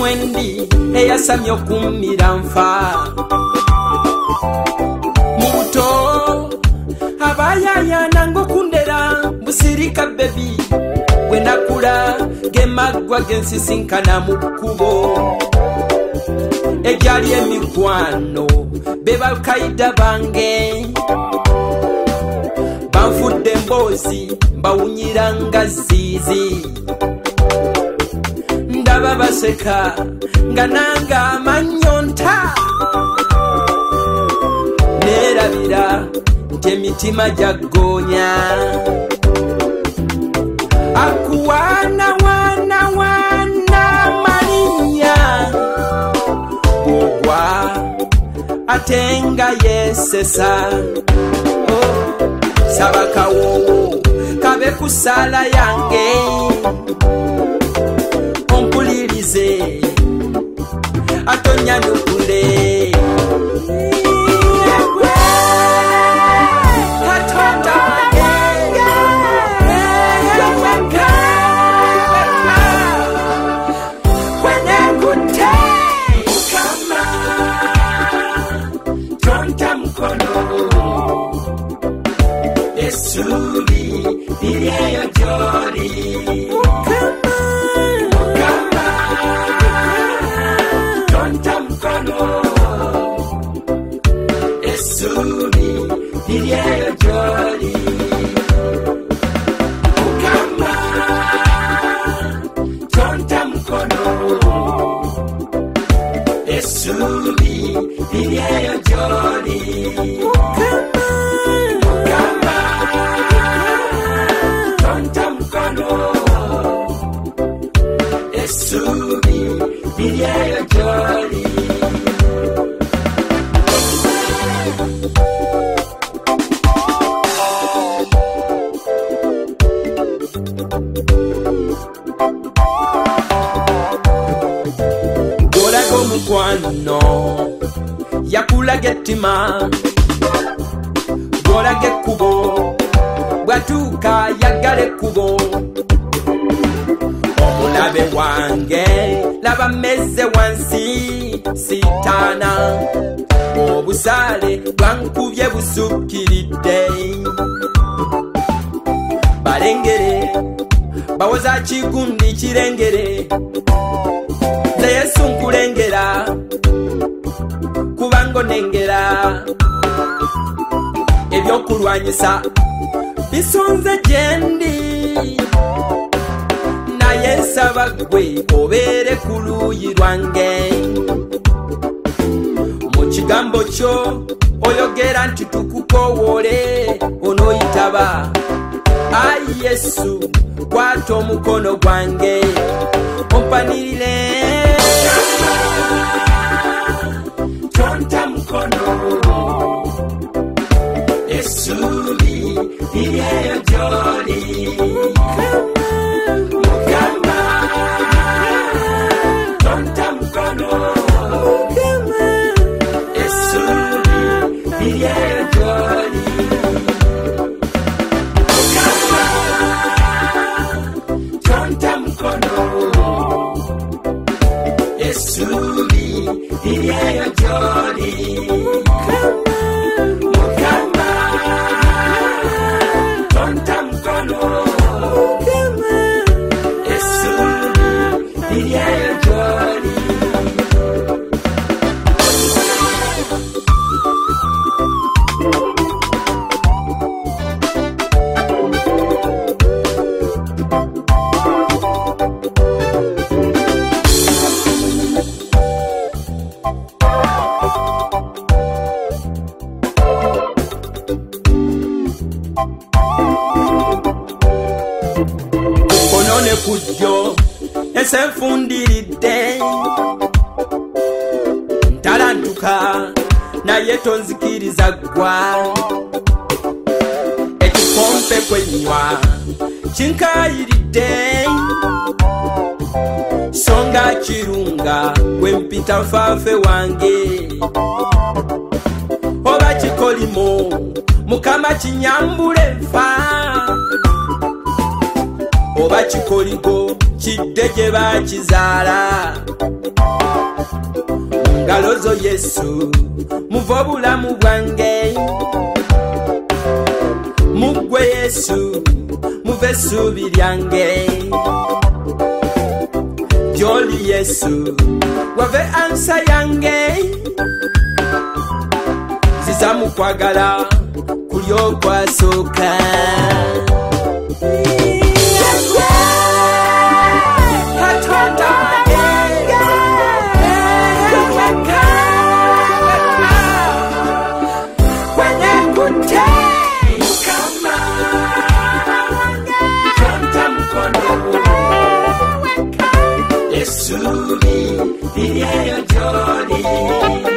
mwendi eyasamye okumira nfa mu buto abayayananga okundera busirika bebi bwe nakula gemaggwa gensisinkana mu kkubo egyali emikwano be bakaida bange banfudde emboozi mbawunyira nga ziizi ndaba baseka nga nanga amanyonta neerabira nti emitima gyagoonya akuwaana waana waana malinnya ogwa ate nga yeesesa saba kawowo kabe ku sala yange ompulirize atonyanukule Esuli iliyo jori Mukama tonta mkono Esuli iliyo jori Mukama tonta mkono Esuli iliyo jori Esuli iliyo joli Golago mukwano yakulaga ettima golage ekkubo bwatuuka yaggala ekkubo omulabe wange laba meze wansi sitaana obusaale bwankubye busukkiridde balengere bawoza kigundi kirengere nze Yesu nkulengera kubanga onengera ebyokulwanyisa bisonze gyendi naye nsaba ggwe obeere ku luuyi lwange mu kigambo kyo oyogera nti tukukowoole onooyitaba ayi Yesu kwata omukono gwange ompanirire tonta mukono Esuli iliyo joli Mukama tonta mkono Esuli iliyo joli Mukama tonta mkono Esuli iliyo joli Konone kujjo esenfundiridde ntalantuka naye tonzikiriza ggwa ekikompe kwenywa kinkayiridde songa kirunga gwempita nfanfe wange oba kikolimo Mukama kinyambule nfa oba kikoligo kidde gye bakizaala ngalozo Yesu muva bulamu bwange mugwe Yesu muve essuubi lyange gy'oli Yesu wave ansa yange ziza mu kwagala kuli okwasooka Yesu, yeah, Johnny.